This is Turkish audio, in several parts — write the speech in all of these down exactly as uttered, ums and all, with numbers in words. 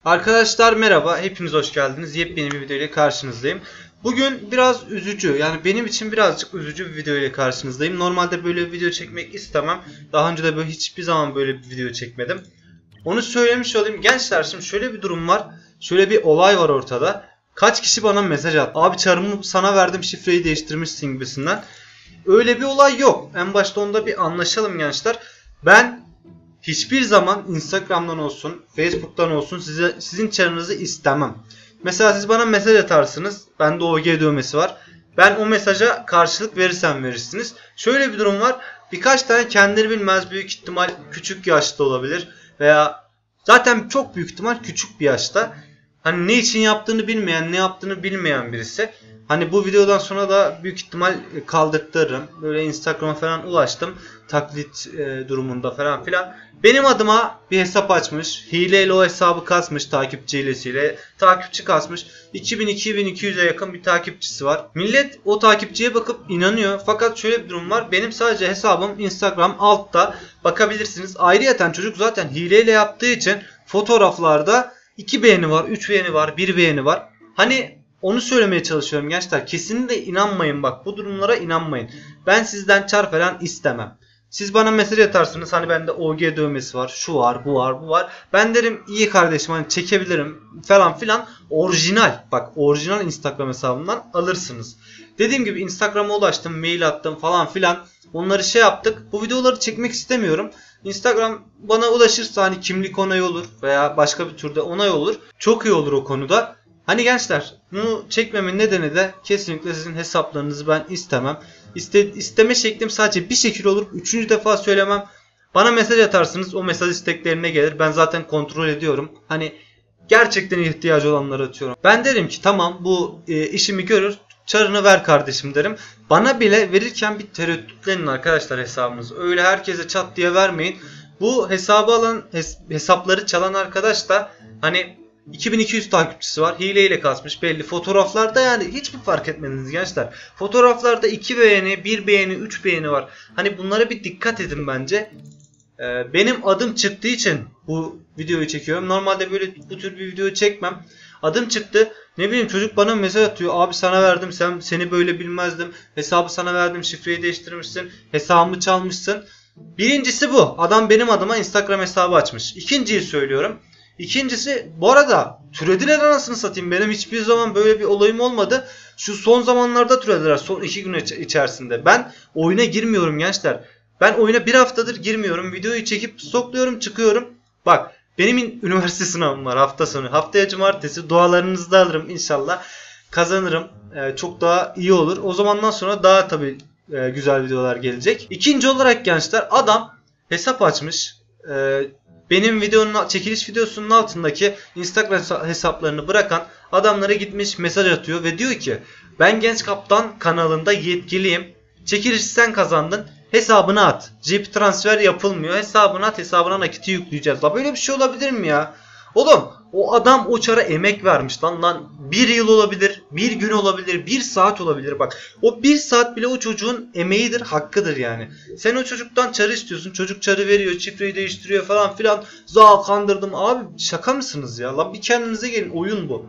Arkadaşlar merhaba, hepiniz hoş geldiniz. Yepyeni bir video ile karşınızdayım. Bugün biraz üzücü, yani benim için birazcık üzücü bir video ile karşınızdayım. Normalde böyle bir video çekmek istemem. Daha önce de böyle hiçbir zaman böyle bir video çekmedim. Onu söylemiş olayım. Gençler, şimdi şöyle bir durum var. Şöyle bir olay var ortada. Kaç kişi bana mesaj attı. Abi çarımı sana verdim, şifreyi değiştirmişsin gibisinden. Öyle bir olay yok. En başta onda bir anlaşalım gençler. Ben hiçbir zaman Instagram'dan olsun, Facebook'tan olsun size, sizin çarınızı istemem. Mesela siz bana mesaj atarsınız. Bende O G dövmesi var. Ben o mesaja karşılık verirsem verirsiniz. Şöyle bir durum var. Birkaç tane kendini bilmez, büyük ihtimal küçük yaşta olabilir. Veya zaten çok büyük ihtimal küçük bir yaşta. Hani ne için yaptığını bilmeyen, ne yaptığını bilmeyen birisi. Hani bu videodan sonra da büyük ihtimal kaldırtırım. Böyle Instagram'a falan ulaştım. Taklit e, durumunda falan filan. Benim adıma bir hesap açmış. Hileyle o hesabı kasmış, takipçi hilesiyle. Takipçi kasmış. iki bin iki bin iki yüze yakın bir takipçisi var. Millet o takipçiye bakıp inanıyor. Fakat şöyle bir durum var. Benim sadece hesabım Instagram altta. Bakabilirsiniz. Ayrıyeten çocuk zaten hileyle yaptığı için fotoğraflarda iki beğeni var, üç beğeni var, bir beğeni var. Hani onu söylemeye çalışıyorum gençler. Kesinlikle inanmayın, bak bu durumlara inanmayın. Ben sizden çar falan istemem. Siz bana mesaj atarsınız, hani bende O G dövmesi var, şu var, bu var, bu var. Ben derim iyi kardeşim, hani çekebilirim falan filan. Orijinal, bak orijinal Instagram hesabımdan alırsınız. Dediğim gibi Instagram'a ulaştım, mail attım falan filan. Onları şey yaptık. Bu videoları çekmek istemiyorum. Instagram bana ulaşırsa hani kimlik onayı olur veya başka bir türde onay olur. Çok iyi olur o konuda. Hani gençler, bunu çekmemin nedeni de kesinlikle sizin hesaplarınızı ben istemem. İste, isteme şeklim sadece bir şekil olur. Üçüncü defa söylemem. Bana mesaj atarsınız, o mesaj isteklerine gelir. Ben zaten kontrol ediyorum. Hani gerçekten ihtiyacı olanları atıyorum. Ben derim ki tamam, bu e, işimi görür. Çarını ver kardeşim derim. Bana bile verirken bir tereddütlenin arkadaşlar hesabınızı. Öyle herkese çat diye vermeyin. Bu hesabı alan, hes hesapları çalan arkadaş da hani iki bin iki yüz takipçisi var. Hileyle kasmış belli. Fotoğraflarda yani hiçbir fark etmediniz gençler. Fotoğraflarda iki beğeni, bir beğeni, üç beğeni var. Hani bunlara bir dikkat edin bence. Ee, benim adım çıktığı için bu videoyu çekiyorum. Normalde böyle bu tür bir video çekmem. Adım çıktı. Ne bileyim, çocuk bana mesaj atıyor. Abi sana verdim, sen seni böyle bilmezdim. Hesabı sana verdim, şifreyi değiştirmişsin. Hesabımı çalmışsın. Birincisi bu. Adam benim adıma Instagram hesabı açmış. İkinciyi söylüyorum. İkincisi, bu arada türediler anasını satayım. Benim hiçbir zaman böyle bir olayım olmadı. Şu son zamanlarda türediler, son iki gün içerisinde. Ben oyuna girmiyorum gençler. Ben oyuna bir haftadır girmiyorum. Videoyu çekip stokluyorum, çıkıyorum. Bak, benim üniversite sınavım var hafta sonu. Haftaya cumartesi, dualarınızı da alırım inşallah. Kazanırım. Ee, çok daha iyi olur. O zamandan sonra daha tabii e, güzel videolar gelecek. İkinci olarak gençler, adam hesap açmış. Ee, Benim videonun, çekiliş videosunun altındaki Instagram hesaplarını bırakan adamlara gitmiş mesaj atıyor ve diyor ki ben Genç Kaptan kanalında yetkiliyim. Çekilişi sen kazandın. Hesabına at. Cep transfer yapılmıyor. Hesabına at, hesabına nakiti yükleyeceğiz. La böyle bir şey olabilir mi ya? Oğlum, o adam o çara emek vermiş lan lan. Bir yıl olabilir, bir gün olabilir, bir saat olabilir. Bak, o bir saat bile o çocuğun emeğidir, hakkıdır yani. Sen o çocuktan çarı istiyorsun. Çocuk çarı veriyor, şifreyi değiştiriyor falan filan. Za kandırdım. Abi şaka mısınız ya? Lan bir kendinize gelin, oyun bu.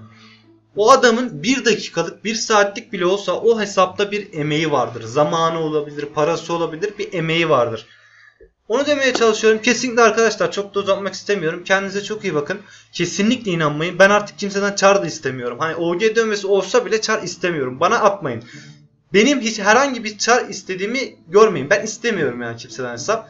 O adamın bir dakikalık, bir saatlik bile olsa o hesapta bir emeği vardır. Zamanı olabilir, parası olabilir, bir emeği vardır. Onu demeye çalışıyorum. Kesinlikle arkadaşlar, çok da uzatmak istemiyorum. Kendinize çok iyi bakın. Kesinlikle inanmayın. Ben artık kimseden çar da istemiyorum. Hani O G dövmesi olsa bile çar istemiyorum. Bana atmayın. Benim hiç herhangi bir çar istediğimi görmeyin. Ben istemiyorum yani kimseden hesap.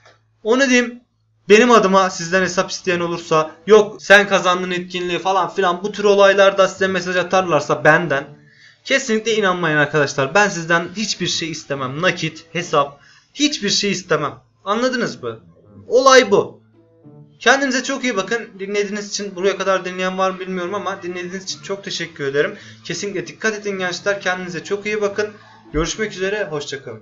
Onu diyeyim. Benim adıma sizden hesap isteyen olursa, yok sen kazandın etkinliği falan filan, bu tür olaylarda size mesaj atarlarsa benden kesinlikle inanmayın arkadaşlar. Ben sizden hiçbir şey istemem. Nakit, hesap, hiçbir şey istemem. Anladınız mı? Olay bu. Kendinize çok iyi bakın. Dinlediğiniz için, buraya kadar dinleyen var mı bilmiyorum ama dinlediğiniz için çok teşekkür ederim. Kesinlikle dikkat edin gençler. Kendinize çok iyi bakın. Görüşmek üzere. Hoşça kalın.